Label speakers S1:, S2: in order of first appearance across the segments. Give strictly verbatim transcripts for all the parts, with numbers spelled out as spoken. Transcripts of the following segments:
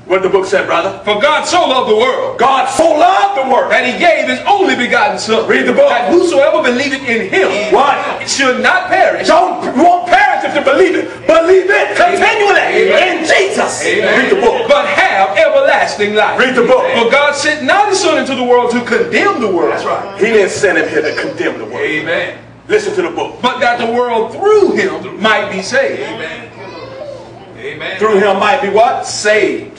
S1: What the book said, brother?
S2: For God so loved the world.
S1: God so loved the world
S2: that he gave his only begotten son.
S1: Read the book.
S2: That whosoever believeth in him
S1: what?
S2: should not perish.
S1: Don't won't perish if you believe it. Believe it continually Amen. In Jesus.
S2: Amen.
S1: Read the book.
S2: But have everlasting life.
S1: Read the book.
S2: For God sent not his son into the world to condemn the world.
S1: That's right. He didn't send him here to condemn the world.
S2: Amen.
S1: Listen to the book.
S2: But that the world through him might be saved.
S3: Amen. Amen.
S1: Through him might be what? Saved.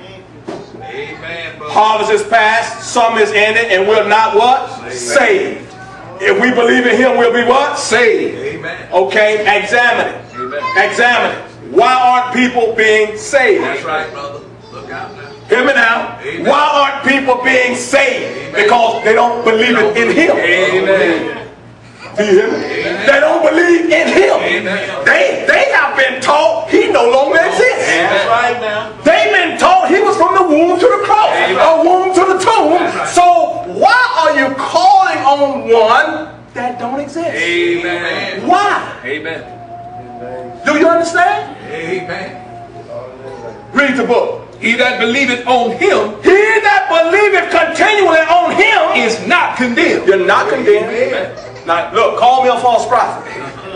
S3: Amen, brother.
S1: Harvest is past, some is ended, and we're not what? Amen. Saved. If we believe in him, we'll be what? Saved.
S3: Amen.
S1: Okay, examine it.
S3: Amen.
S1: Examine it. Why aren't people being saved?
S3: That's right, brother. Look out now.
S1: Hear me now.
S3: Amen.
S1: Why aren't people being saved?
S3: Amen.
S1: Because they don't believe it in him.
S2: Amen.
S1: Do you hear me? Amen. They don't believe in him.
S3: Amen.
S1: They they have been taught he no longer exists.
S3: That's right now.
S1: They've been taught he was from the womb to the cross,
S3: Amen.
S1: a womb to the tomb.
S3: Right.
S1: So why are you calling on one that don't exist?
S3: Amen.
S1: Why?
S2: Amen.
S1: Do you understand?
S3: Amen.
S1: Read the book.
S2: He that believeth on him
S1: He that believeth continually on him
S2: is not condemned.
S1: You're not condemned.
S3: Amen.
S1: Now, look, call me a false prophet.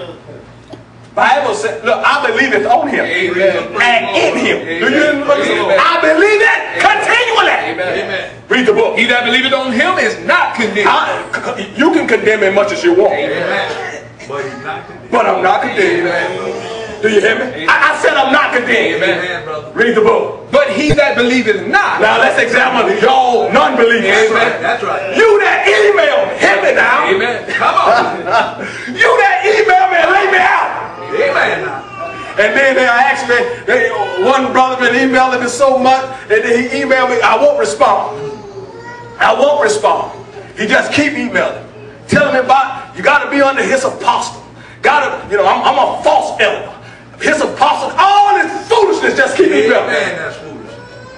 S1: Bible said, look, I believe it on him.
S2: Amen.
S1: And in him.
S2: Amen.
S1: Do you understand?
S2: Amen.
S1: I believe it continually.
S2: Amen.
S3: Amen.
S1: Read the book.
S2: He that believeth on him is not condemned.
S1: I, you can condemn as much as you want.
S3: Amen. But he's not condemned.
S1: But I'm not condemned.
S2: Amen.
S1: Do you hear me? I, I said I'm not condemned.
S3: Amen, brother.
S1: Read the book.
S2: But he that believeth not.
S1: Now let's examine y'all non-believers.
S2: Amen.
S3: That's right.
S1: You that emailed me, hear me now.
S2: Amen.
S3: Come on.
S1: You that emailed me and laid me out.
S3: Amen. Now.
S1: And then they asked me, they, one brother been emailing me so much, and then he emailed me, I won't respond. I won't respond. He just keep emailing. Telling me about, you got to be under his apostle. Got to, you know, I'm, I'm a false elder. His apostle, all this foolishness just keep emailing me.
S3: Amen. That's foolish.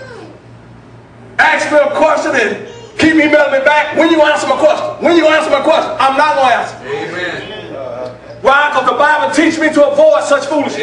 S1: Ask me a question and keep emailing me back. When you answer my question? When you answer my question? I'm not going to answer.
S3: Amen.
S1: Why? Because the Bible teaches me to avoid such foolishness.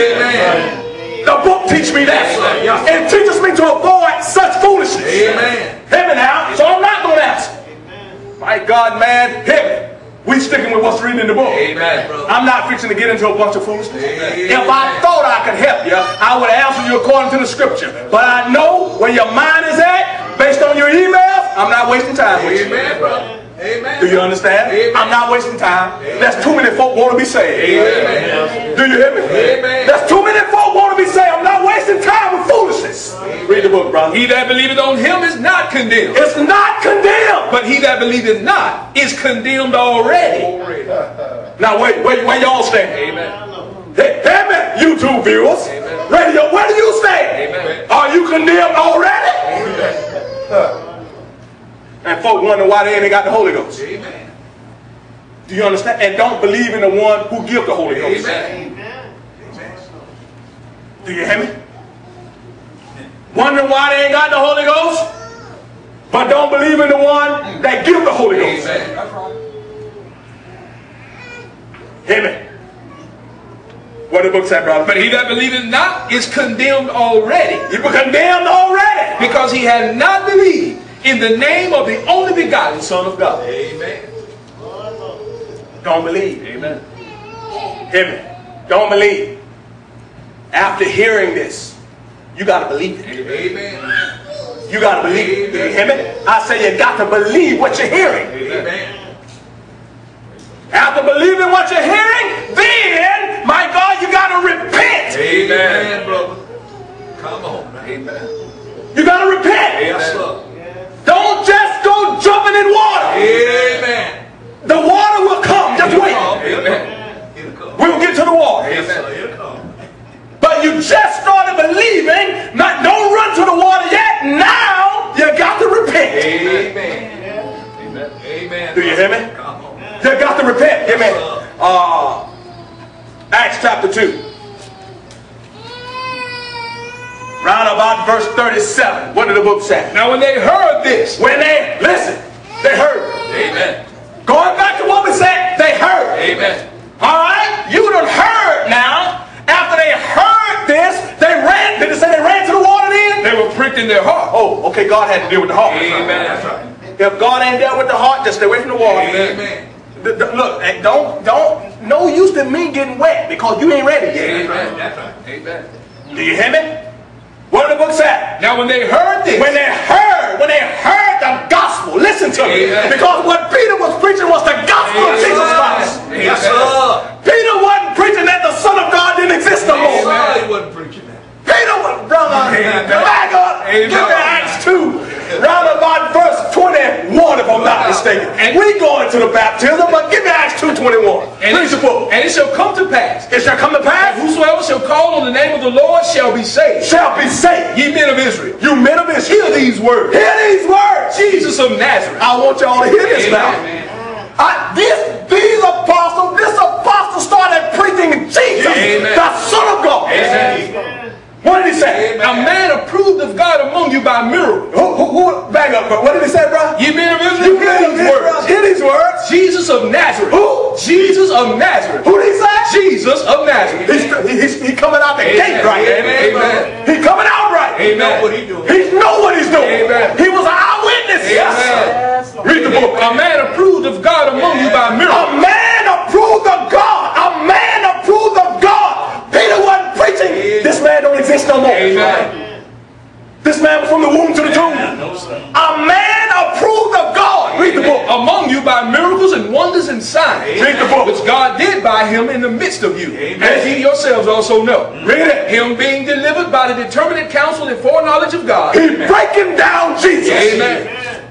S3: Amen.
S1: The book teaches me that.
S3: Yes.
S1: It teaches me to avoid such foolishness.
S3: Amen.
S1: Hear me now. So I'm not going to answer. My God, man, hear me. We sticking with what's written in the book.
S3: Amen, brother.
S1: I'm not fixing to get into a bunch of foolishness.
S3: Amen.
S1: If I thought I could help you, I would answer you according to the scripture. But I know where your mind is at, based on your emails, I'm not wasting time with you.
S3: Amen, brother. Amen.
S1: Do you understand?
S3: Amen.
S1: I'm not wasting time. There's too many folk want to be saved.
S3: Amen.
S1: Do you hear me?
S3: Amen.
S1: There's too many folk want to be saved. I'm not wasting time with foolishness.
S3: Amen.
S1: Read the book, brother.
S2: He that believeth on him is not condemned.
S1: It's not condemned.
S2: But he that believeth not is condemned already.
S1: Now wait, wait, where y'all stand?
S2: Amen.
S1: Hey, hear me, YouTube viewers.
S2: Amen.
S1: Radio, where do you stand?
S2: Amen.
S1: Are you condemned already? And folk wonder why they ain't got the Holy Ghost.
S3: Amen.
S1: Do you understand? And don't believe in the one who gives the Holy Ghost.
S3: Amen.
S1: Do you hear me? Wondering why they ain't got the Holy Ghost, but don't believe in the one that gives the Holy Ghost.
S3: Amen.
S1: Hear me? What the book said, brother?
S2: But he that believeth not is condemned already.
S1: You were condemned already.
S2: Because he had not believed in the name of the only begotten Son of God.
S3: Amen.
S1: Don't believe.
S2: Amen.
S1: Hear me? Don't believe. After hearing this, you got to believe it.
S3: Amen.
S1: You got to believe it. Do you hear me? I say you got to believe what you're hearing.
S3: Amen.
S1: After believing what you're hearing, then, my God, you got to repent.
S3: Amen, brother. Come on, man.
S2: Amen.
S1: You got to repent.
S3: Yes, sir.
S1: Don't just go jumping in water.
S3: Amen.
S1: The water will come. Just wait.
S3: Amen. It'll come.
S1: We'll get to the water.
S3: Yes, sir. It'll come.
S1: But you just started believing. Not, don't run to the water yet. Now you got to repent.
S3: Amen. Amen. Amen.
S1: Do you hear me?
S3: Come on.
S1: You got to repent. Hear me? Uh, Acts chapter two. Round about verse thirty-seven. What did the book say?
S2: Now when they heard this,
S1: When they, listen, they heard.
S2: amen.
S1: Going back to what we said, they heard.
S2: Amen.
S1: All right? You done heard now. After they heard this, they ran. Did it say they ran to the water then?
S2: They were pricked strengthen their heart.
S1: Oh, okay, God had to deal with the heart.
S2: Amen.
S3: That's right.
S1: If God ain't dealt with the heart, just stay away from the water.
S3: Amen.
S1: The- the- Look, and don't, don't, no use to me getting wet because you ain't ready yet.
S2: Amen.
S3: That's right.
S2: Amen.
S1: Do you hear me? What did the book say?
S2: Now when they heard this,
S1: When they heard, when they heard the gospel, listen to me.
S2: Amen.
S1: Because what Peter was preaching was the gospel of
S2: Amen.
S1: Jesus Christ.
S3: Yes, sir.
S1: Peter wasn't preaching that the Son of God didn't exist no
S3: Yes,
S1: more.
S3: sir. He wasn't preaching that.
S1: Peter was, brother,
S2: Amen.
S1: back up.
S2: Amen.
S1: Give me Acts two. Round about verse twenty-one, if I'm not mistaken.
S2: And-
S1: we going to the baptism, but give me Acts two twenty-one.
S2: and
S1: Read the book.
S2: and it shall come to pass,
S1: It shall come to pass,
S2: whosoever shall call on the name of the Lord shall be saved.
S1: shall be saved.
S2: Ye men of Israel,
S1: You men of Israel,
S2: hear these words.
S1: hear these words.
S2: Jesus of Nazareth.
S1: I want y'all to hear this now.
S2: Amen.
S1: I, this, these apostles, this apostle started preaching Jesus,
S2: Amen.
S1: the Son of God.
S2: Amen.
S1: What did he say?
S2: A man approved of God among you by miracles.
S1: Who, who, who, back up, bro. What did he say, bro?
S2: Ye men of Israel,
S1: You
S2: hear
S1: men of
S2: these
S1: Israel,
S2: words.
S1: hear these words.
S2: Jesus of Nazareth.
S1: Who?
S2: Jesus of Nazareth.
S1: Who did he say?
S2: Jesus of Nazareth.
S1: He's, he's, he's coming out the
S2: Amen.
S1: gate right.
S2: Amen. Amen.
S1: He's coming out right.
S2: Amen.
S3: Know what he doing.
S1: He know what he's doing.
S2: Amen.
S1: He was an eyewitness.
S2: Amen.
S1: Read the book.
S2: A man approved of God among you by
S1: A
S2: miracles.
S1: man approved of God. A man approved of God. Peter wasn't preaching. This man don't exist no more.
S2: Amen.
S1: This man was from the womb to the tomb. A man approved of God. Read the book.
S2: Among you by miracles and wonders and signs,
S1: Read the book.
S2: which God did by him in the midst of you,
S3: Amen.
S2: as ye yourselves also know.
S1: Read it.
S2: Him being delivered by the determinate counsel and foreknowledge of God.
S1: He's breaking down Jesus.
S2: Amen.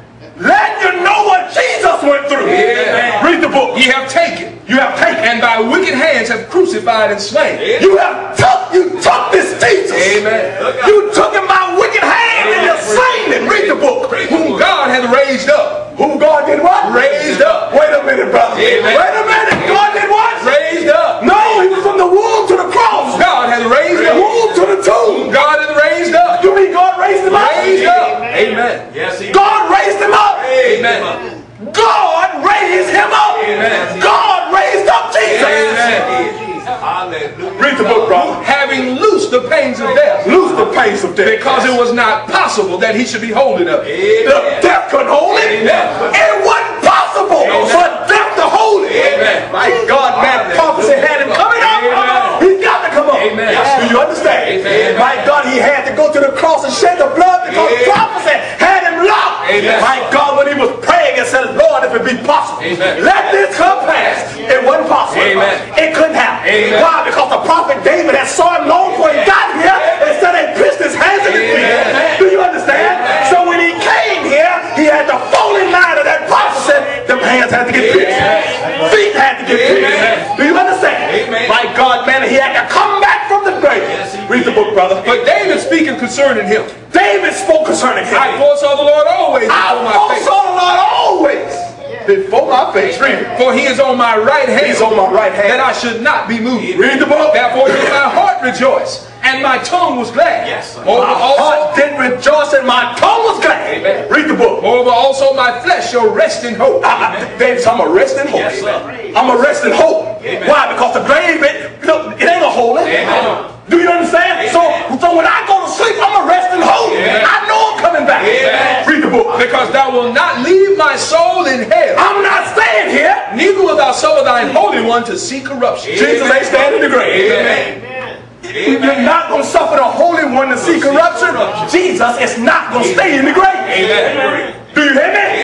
S1: Let you know what Jesus went through.
S2: Amen.
S1: Read the book.
S2: Ye have taken,
S1: You have taken.
S2: and by wicked hands have crucified and slain.
S1: You have took. You took this Jesus.
S2: Amen.
S1: You took him by wicked hand and you slain him. Read the book.
S2: Whom God hath raised up.
S1: Who God did what?
S2: Raised up.
S1: Wait a minute, brother.
S2: Amen.
S1: Wait a minute. God did what?
S2: Raised up.
S1: No, he was from the womb to the cross.
S2: God hath raised
S1: The
S2: up.
S1: womb to the tomb.
S2: God hath raised up.
S1: You mean God raised him up?
S2: Raised up. Amen.
S3: Yes, he
S1: God raised him up.
S2: Amen.
S1: God raised him up.
S2: Amen.
S1: God raised up Jesus.
S2: Amen.
S3: Hallelujah.
S1: Read the book, brother.
S2: Having loosed the pains of death,
S1: Lose the pace of death.
S2: because it was not possible that he should be holding of it.
S1: The death could hold it.
S2: Amen.
S1: It wasn't possible
S2: Amen.
S1: for death to hold it.
S2: Amen.
S1: My God, man, prophecy had him coming up.
S2: Amen.
S1: He's got to come up.
S2: Amen.
S1: Do you understand?
S2: Amen.
S1: My God, he had to go to the cross and shed the blood because
S2: Amen.
S1: prophecy had him locked.
S2: Amen.
S1: My God, when he was praying and said, Lord, if it be possible,
S2: Amen.
S1: let this come past. It wasn't possible.
S2: Amen.
S1: It couldn't happen.
S2: Amen.
S1: Why? Because the prophet David had saw him long before he got here and said they pierced his hands and his feet.
S2: Amen.
S1: Do you understand?
S2: Amen.
S1: So when he came here, he had the full line of that prophecy. Them hands had to get pierced.
S2: Amen.
S1: Feet had to get pierced.
S2: Amen.
S1: Do you understand?
S3: Amen.
S1: My God, man, he had to come back from the grave.
S3: Yes, he
S1: Read the book, brother.
S2: But David speaking concerning him,
S1: David spoke concerning him.
S2: I foresaw the Lord always
S1: I
S2: before my face.
S1: foresaw the Lord always before my face. Read it.
S2: For he is on my right hand,
S1: He's on my right hand.
S2: that I should not be moved.
S1: Read the book.
S2: Therefore did my heart rejoice, and my tongue was glad.
S3: Yes, sir.
S2: Moreover
S1: My
S2: also,
S1: heart did rejoice and my tongue was glad.
S2: Amen.
S1: Read the book.
S2: moreover also my flesh shall rest in hope.
S1: I, I, David, I'm a rest in hope.
S3: Yes, sir.
S1: I'm a rest in hope.
S3: Amen.
S1: Why? Because the grave, it, look, it ain't a hole.
S2: Amen.
S1: Do you understand? So, so when I go to sleep, I'm a rest in hope.
S2: Amen.
S1: I know I'm coming back.
S2: Amen.
S1: Read the book.
S2: Because thou wilt not leave my soul in hell,
S1: I'm not staying here.
S2: neither wilt thou suffer thine Holy One to see corruption.
S1: Jesus ain't staying in the grave.
S2: Amen.
S1: You're not going to suffer the Holy One to see corruption. Jesus is not going to stay in the grave.
S2: Amen.
S1: Do you hear me?